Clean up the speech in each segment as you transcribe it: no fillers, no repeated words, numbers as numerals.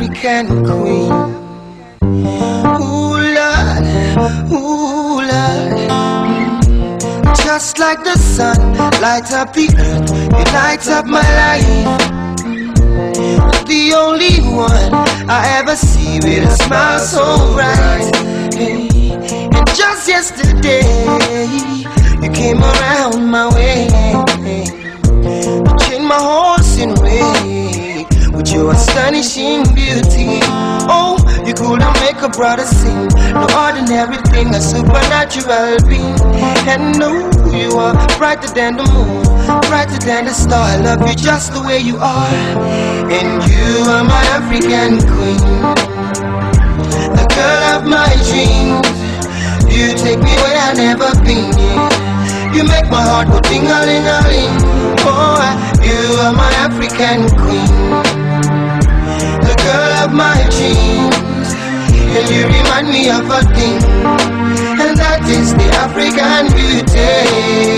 African queen. Ooh, Lord, ooh, Lord. Just like the sun, light up the earth, you light up my life. The only one I ever see with a smile so bright. Hey. And just yesterday, you came around my way. You changed my horse in way with your astonishing beauty. Oh, you couldn't make a brother sing. No ordinary thing, a supernatural being. And no, you are brighter than the moon, brighter than the star. I love you just the way you are. And you are my African queen, the girl of my dreams. You take me where I've never been. You make my heart go ting-a-ling-a-ling. Oh, you are my African queen, the girl of my dreams. And you remind me of a thing, and that is the African beauty.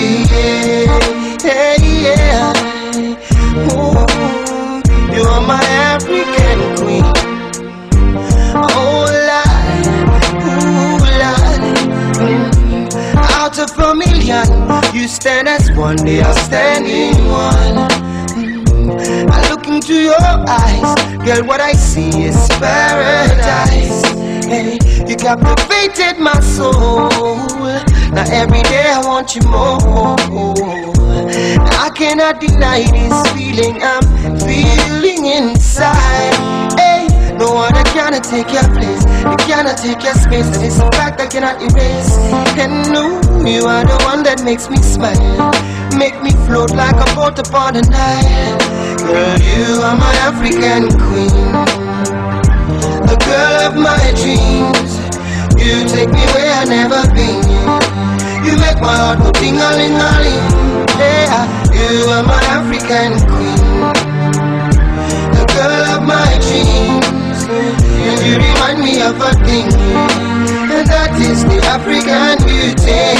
Yeah, yeah. Ooh, you are my African queen. Oh, Lord, ooh, Lord. Out of a million, you stand as one, they are standing one. I look into your eyes, girl, what I see is paradise. Hey, you captivated my soul. Now every day I want you more. Now I cannot deny this feeling I'm feeling inside. Hey, no one that cannot take your place, you cannot take your space, and it's a fact I cannot erase. And no, you are the one that makes me smile, make me float like a boat upon the Nile. Girl, you are my African queen, the girl of my dreams. You take me where I've never been. You make my heart go ting-a-ling-a-ling. Yeah, you are my African queen, the girl of my dreams. And you remind me of a thing, and that is the African beauty.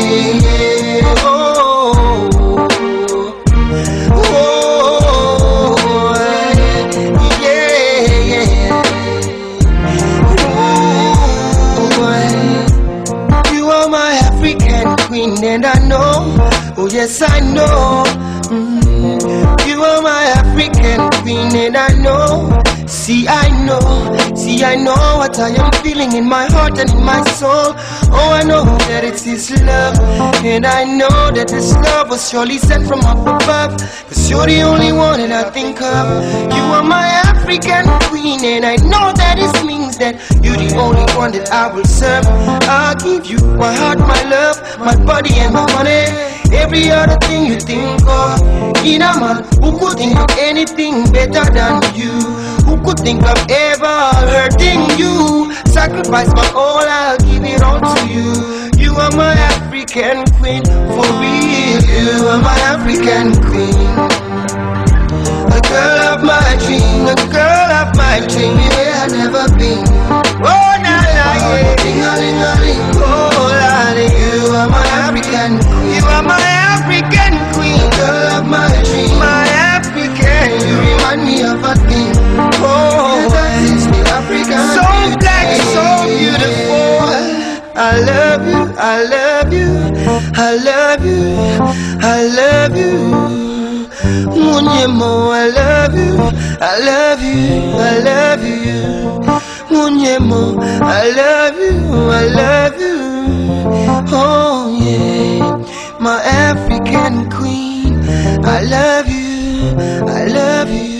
Oh, oh, yeah, yeah. Ooh, you are my African queen, and I know, oh yes I know. You are my African queen, and I know. See, I know what I am feeling in my heart and in my soul. Oh, I know that it's His love, and I know that this love was surely sent from up above. Cause you're the only one that I think of. You are my African queen, and I know that it means that you're the only one that I will serve. I'll give you my heart, my love, my body and my money. Every other thing you think of. In a man who could think of anything better than you, who could think of ever hurting you. Sacrifice my all, I'll give it all to you. You are my African queen, for real. You are my African queen, the girl of my dream, the girl of my dream. Yeah, I've never been. Oh, nah, nah, yeah. Ding-a-ling-a-ling. Oh, Lord, you are my African queen. You are my African queen, the girl of my dream, my African. You remind me of a thing. Oh, that is the African. So black, so beautiful. I love you, I love you, I love you, I love you. Munyemo, I love you, I love you, I love you. Munyemo, I love you, I love you. Oh yeah, my African queen, I love you, I love you.